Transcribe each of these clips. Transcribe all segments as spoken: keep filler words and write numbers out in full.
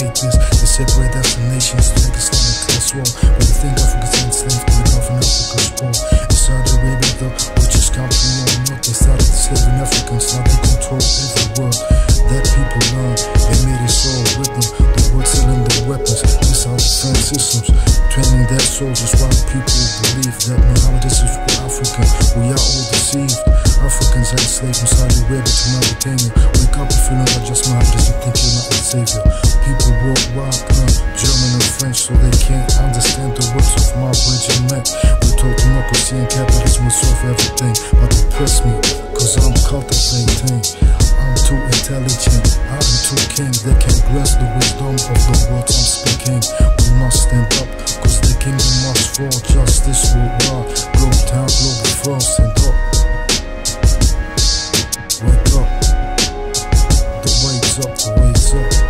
like this. They separate us from nations to make a Islamic class war. But they think Africa's enslaved to the government Africa's poor. In Saudi Arabia though, which is country on north, they started enslaving Africans, now they control every world that people learn. They made us all with them, the world selling their weapons, missile defense systems, training their soldiers while people believe that Muhammad is for African. We are all deceived. Africans are enslaved from Saudi Arabia to Mauritania. Wake up if you're not just Muhammad, you think you're not the savior. People worldwide learn German and French so they can't understand the words of my regiment. We're told democracy and capitalism will solve everything, but oppress me, cause I'm cultivating. I'm too intelligent, I'm too king. They can't grasp the wisdom of the words I'm speaking. We must stand up, cause the kingdom must fall. Justice worldwide, globe town, global frost. Stand up, wake up. The wake's up, the wake's up.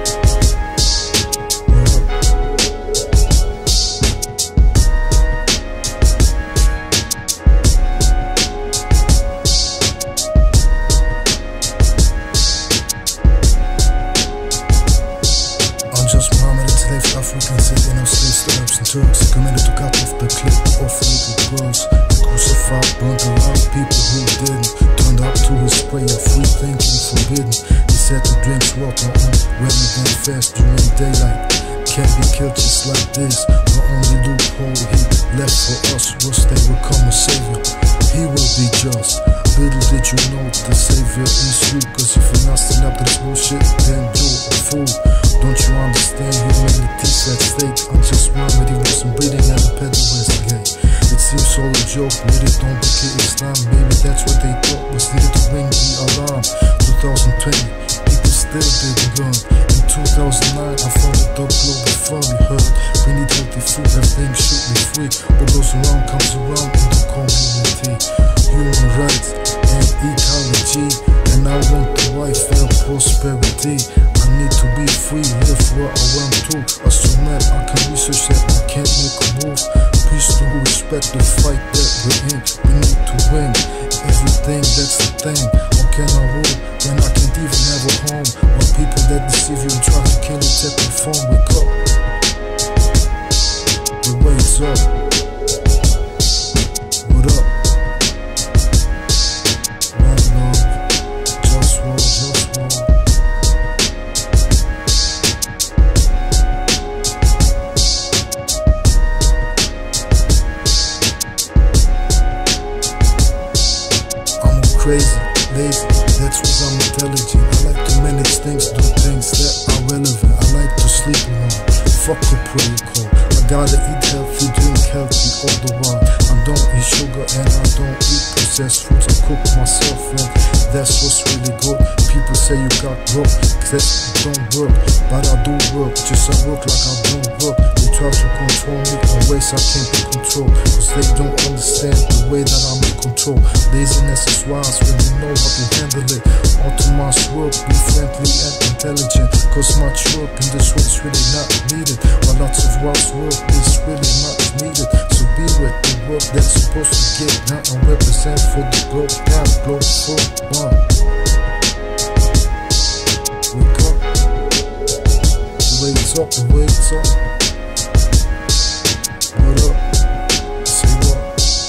Africans sitting on slaves, Arabs and Turks, committed to cut off the clip of little girls. They crucified, burnt around people who didn't. Turned up to his spray of free thinking forbidden. He said to drink water on Ramadan fast during daylight. Can't be killed just like this. The only loophole he left for us was they would come a savior. He will be just. Little did you know the savior is you. Cause if you're not standing up to this bullshit, then you're a fool. Don't you understand humanity's at stake? I'm just Muhammad, he wasn't bleeding at the Pedalist gate. It seems all a joke, really don't look at Islam. Maybe that's what they thought was needed to ring the alarm. twenty twenty, people still didn't learn. In two thousand nine, I founded the Global Fund. We heard we need healthy food, everything should be free. What goes around comes around in the community. Human rights and ecology, and I want the life and prosperity. I need to be free, live where I want to. As a man, I can research that I can't make a move. Peace to respect the fight that we're in. We need to win everything, that's the thing. How can I rule when I can't even have a home? While people that deceive you and try to kill you take your phone. Wake up, the wake's up. What up? One love, just one, just one. Crazy, lazy, that's what I'm intelligent. I like to manage things, do things that are relevant. I like to sleep alone, fuck a protocol. I gotta eat healthy, drink healthy all the while. I don't eat sugar and I don't eat processed foods. I cook myself and that's what's really good. People say you got broke, that don't work. But I do work, just I work like I don't work. They try to control me in ways I can't be controlled. Cause they don't understand the way that I'm in control. Laziness is wise when you know how to handle it. All too much work, be friendly and intelligent. Cause much work in this world is really not needed. While lots of wise work is really not needed. So be with the work that's supposed to get done and represent for the globe down, globe for one. Wake up, the wake's up, the wake's up. What up? Say what?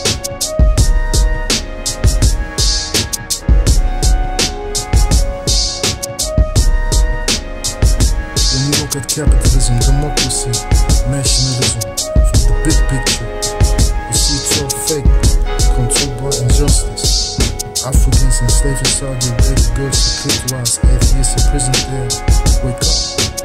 When you look at capitalism, democracy, nationalism, from the big picture, you see it's all fake, controlled by injustice. Africans enslaved in Saudi Arabia, girls are clitoris, atheists in prison there. Wake up.